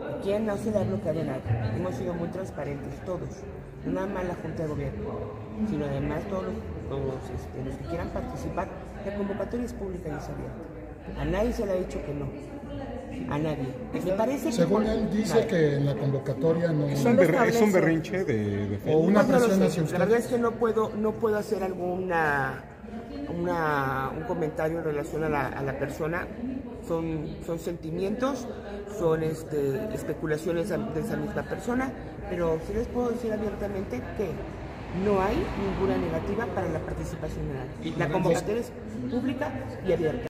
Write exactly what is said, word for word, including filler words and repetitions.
Aquí no se le ha bloqueado nada. Hemos sido muy transparentes, todos. No nada más la Junta de Gobierno, sino además todos los, los, este, los que quieran participar. La convocatoria es pública y es abierta. A nadie se le ha dicho que no. A nadie. Me parece Según que él dice nadie. que en la convocatoria no... Es un, ber, es un berrinche de, de o una no, no presión hacia La usted. verdad es que no puedo, no puedo hacer alguna una, un comentario en relación a la, a la persona. Son, son sentimientos, son este, especulaciones de esa misma persona, pero sí les puedo decir abiertamente que no hay ninguna negativa para la participación en la, la convocatoria es pública y abierta.